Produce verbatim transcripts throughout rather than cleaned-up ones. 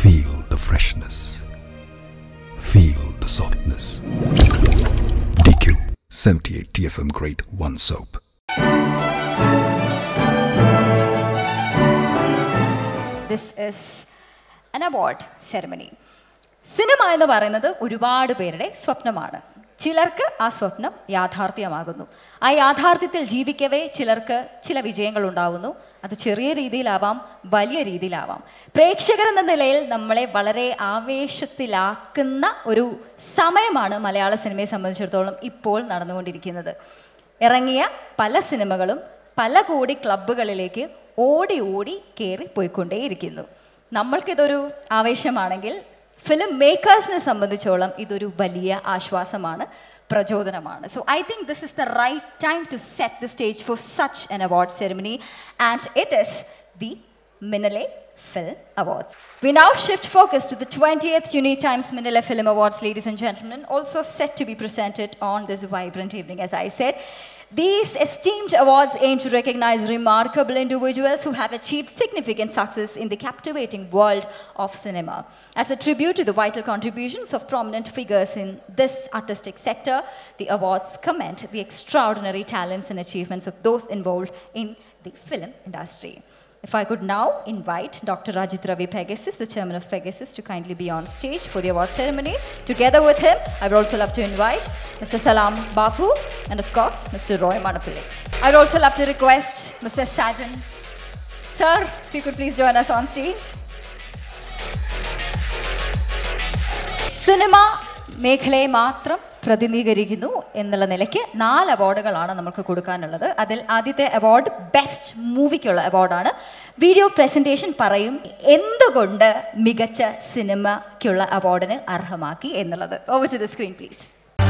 Feel the freshness. Feel the softness. D Q seventy-eight T F M Grade one Soap. This is an award ceremony. Cinema എന്ന് പറയുന്നത് ഒരുപാട് പേരുടെ സ്വപ്നമാണ്. ചിലർക്ക് ആ സ്വപ്നം യാഥാർത്ഥ്യമാകുന്നു. ആ യാഥാർത്ഥ്യത്തിൽ ജീവിക്കവേ ചിലർക്ക് ചില വിജയങ്ങൾ ഉണ്ടാവുന്നു. അത് ചെറിയ രീതിയിലാവാം, വലിയ രീതിയിലാവാം. പ്രേക്ഷകർ എന്ന നിലയിൽ നമ്മളെ വളരെ ആവേശത്തിലാക്കുന്ന ഒരു സമയമാണ് മലയാള സിനിമയെ സംബന്ധിച്ചിടത്തോളം ഇപ്പോൾ നടന്നുകൊണ്ടിരിക്കുന്നത്. ഇറങ്ങിയ പല സിനിമകളും പല കോടി ക്ലബ്ബുകളിലേക്ക് ഓടി ഓടി കയറി പോയിക്കൊണ്ടേയിരിക്കുന്നു. നമ്മൾക്കിതൊരു ആവേശമാണെങ്കിൽ ഫിലിം മേക്കേഴ്സിനെ സംബന്ധിച്ചോളം ഇതൊരു വലിയ ആശ്വാസമാണ്, പ്രചോദനമാണ്. So I think this is the right time to set the stage for such an award ceremony, and it is the Minnale Film Awards. We now shift focus to the twentieth Unique Times Minnale Film Awards, ladies and gentlemen, also set to be presented on this vibrant evening. As I said, these esteemed awards aim to recognize remarkable individuals who have achieved significant success in the captivating world of cinema. As a tribute to the vital contributions of prominent figures in this artistic sector, the awards commend the extraordinary talents and achievements of those involved in the film industry. If I could now invite Doctor Rajit Ravi Pegasus, the chairman of Pegasus, to kindly be on stage for the award ceremony. Together with him, I would also love to invite Mister Salam Bafu and, of course, Mister Roy Manapillai. I would also love to request Mister Sajan. Sir, if you could please join us on stage. Cinema മേഖലയെ മാത്രം പ്രതിനിധീകരിക്കുന്നു എന്നുള്ള നിലയ്ക്ക് നാല് അവാർഡുകളാണ് നമുക്ക് കൊടുക്കാനുള്ളത്. അതിൽ ആദ്യത്തെ അവാർഡ് ബെസ്റ്റ് മൂവിക്കുള്ള അവാർഡാണ്. വീഡിയോ പ്രസൻറ്റേഷൻ പറയും എന്തുകൊണ്ട് മികച്ച സിനിമയ്ക്കുള്ള അവാർഡിന് അർഹമാക്കി എന്നുള്ളത്. Over to the screen please.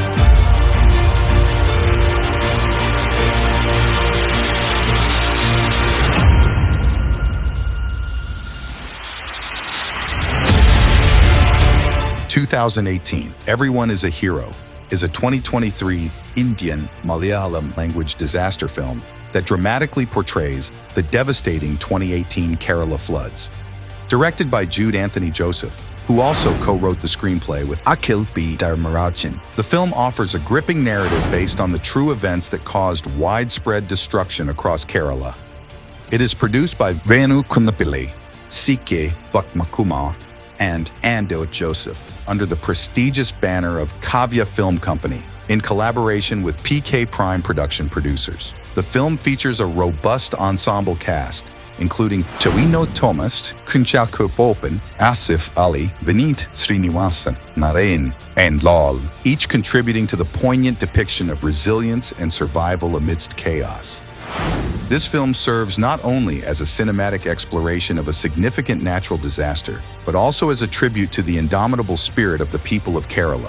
twenty eighteen, Everyone is a Hero is a twenty twenty-three Indian Malayalam language disaster film that dramatically portrays the devastating twenty eighteen Kerala floods. Directed by Jude Anthony Joseph, who also co-wrote the screenplay with Akhil B. Dharmarajan, the film offers a gripping narrative based on the true events that caused widespread destruction across Kerala. It is produced by Venu Kunnapillai, C K Bakmakumar, and Ando Joseph under the prestigious banner of Kavya Film Company in collaboration with P K Prime production producers. The film features a robust ensemble cast, including Chavino Thomas, Kunchaku Popan, Asif Ali, Vineet Srinivasan, Narayan, and Lal, each contributing to the poignant depiction of resilience and survival amidst chaos. This film serves not only as a cinematic exploration of a significant natural disaster, but also as a tribute to the indomitable spirit of the people of Kerala.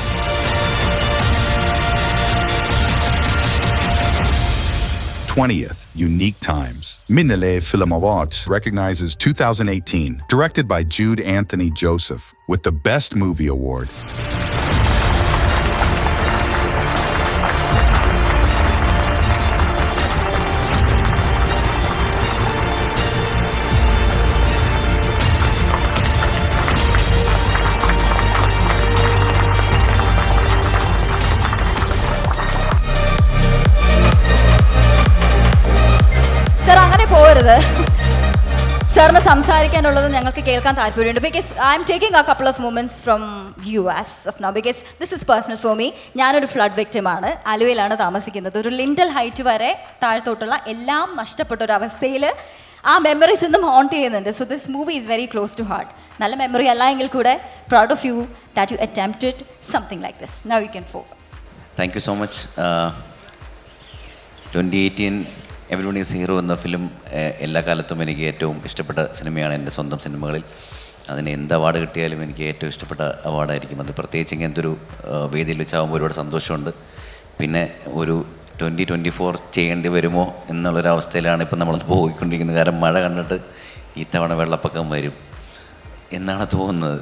twentieth Unique Times Minnale Film Awards recognizes two thousand eighteen, directed by Jude Anthony Joseph, with the Best Movie Award. സാറിന് സംസാരിക്കാനുള്ളത് ഞങ്ങൾക്ക് കേൾക്കാൻ താല്പര്യമുണ്ട്. Because I am taking a couple of moments from you as of now, because this is personal for me. ഞാനൊരു flood വിക്റ്റിമാണ്. ആലുവയിലാണ് താമസിക്കുന്നത്. ഒരു lintel height വരെ താഴത്തോട്ടുള്ള എല്ലാം നഷ്ടപ്പെട്ട ഒരു അവസ്ഥയിൽ ആ മെമ്മറീസ് ഇന്നും ഹോണ്ട് ചെയ്യുന്നുണ്ട്. So this movie is very close to heart. നല്ല മെമ്മറി അല്ല എങ്കിൽ കൂടെ proud of you that you attempted something like this. Now you can for. Thank you so much. Twenty eighteen everyone is hero എന്ന film എല്ലാ കാലത്തും എനിക്ക് ഏറ്റവും ഇഷ്ടപ്പെട്ട സിനിമയാണ്. എൻ്റെ സ്വന്തം സിനിമകളിൽ അതിന് എന്ത് അവാർഡ് കിട്ടിയാലും എനിക്ക് ഏറ്റവും ഇഷ്ടപ്പെട്ട അവാർഡായിരിക്കും അത്. പ്രത്യേകിച്ച് ഇങ്ങനത്തെ ഒരു വേദിയിൽ വെച്ചാകുമ്പോൾ ഒരുപാട് സന്തോഷമുണ്ട്. പിന്നെ ഒരു ട്വൻറ്റി ട്വൻറ്റി ഫോർ ചെയ്യേണ്ടി വരുമോ എന്നുള്ളൊരവസ്ഥയിലാണ് ഇപ്പം നമ്മൾ പോയിക്കൊണ്ടിരിക്കുന്നത്. കാരണം മഴ കണ്ടിട്ട് ഈ തവണ വെള്ളപ്പൊക്കം വരും എന്നാണ് തോന്നുന്നത്.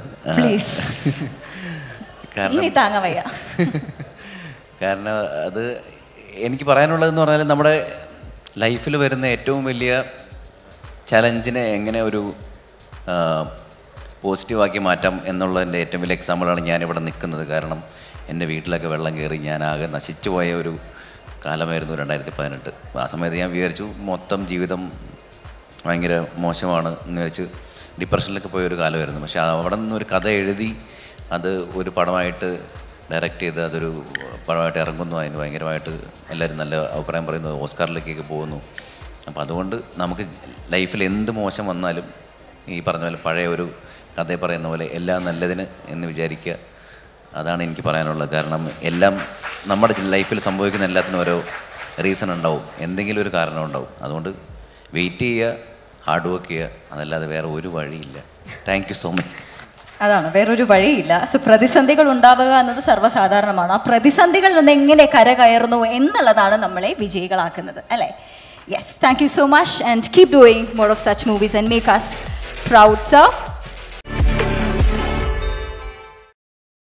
കാരണം കാരണം അത് എനിക്ക് പറയാനുള്ളതെന്ന് പറഞ്ഞാൽ നമ്മുടെ ലൈഫിൽ വരുന്ന ഏറ്റവും വലിയ ചലഞ്ചിനെ എങ്ങനെ ഒരു പോസിറ്റീവാക്കി മാറ്റാം എന്നുള്ളതിൻ്റെ ഏറ്റവും വലിയ എക്സാമ്പിളാണ് ഞാനിവിടെ നിൽക്കുന്നത്. കാരണം എൻ്റെ വീട്ടിലൊക്കെ വെള്ളം കയറി ഞാനാകെ നശിച്ചു പോയ ഒരു കാലമായിരുന്നു രണ്ടായിരത്തി പതിനെട്ട്. ആ സമയത്ത് ഞാൻ വിചാരിച്ചു മൊത്തം ജീവിതം ഭയങ്കര മോശമാണ് എന്ന് വെച്ച് ഡിപ്രഷനിലൊക്കെ പോയൊരു കാലമായിരുന്നു. പക്ഷേ അവിടെ നിന്നൊരു കഥ എഴുതി അത് ഒരു പടമായിട്ട് ഡയറക്റ്റ് ചെയ്ത് അതൊരു പടമായിട്ട് ഇറങ്ങുന്നു. അതിന് ഭയങ്കരമായിട്ട് എല്ലാവരും നല്ല അഭിപ്രായം പറയുന്നത്, ഓസ്കാറിലേക്കൊക്കെ പോകുന്നു. അപ്പോൾ അതുകൊണ്ട് നമുക്ക് ലൈഫിൽ എന്ത് മോശം വന്നാലും ഈ പറഞ്ഞ പോലെ പഴയ ഒരു കഥ പറയുന്ന പോലെ എല്ലാം നല്ലതിന് എന്ന് വിചാരിക്കുക. അതാണ് എനിക്ക് പറയാനുള്ളത്. കാരണം എല്ലാം നമ്മുടെ ലൈഫിൽ സംഭവിക്കുന്ന എല്ലാത്തിനും ഓരോ റീസൺ ഉണ്ടാവും, എന്തെങ്കിലും ഒരു കാരണം ഉണ്ടാവും. അതുകൊണ്ട് വെയിറ്റ് ചെയ്യുക, ഹാർഡ് വർക്ക് ചെയ്യുക, അതല്ലാതെ വേറെ ഒരു വഴിയില്ല. Thank you so much. അതാണ്, വേറൊരു വഴിയില്ല. സോ പ്രതിസന്ധികൾ ഉണ്ടാവുക എന്നത് സർവ്വസാധാരണമാണ്. ആ പ്രതിസന്ധികളിൽ നിന്ന് എങ്ങനെ കരകയറുന്നു എന്നുള്ളതാണ് നമ്മളെ വിജയികളാക്കുന്നത്, അല്ലേ? Yes, thank you so much and keep doing more of such movies and make us proud, sir.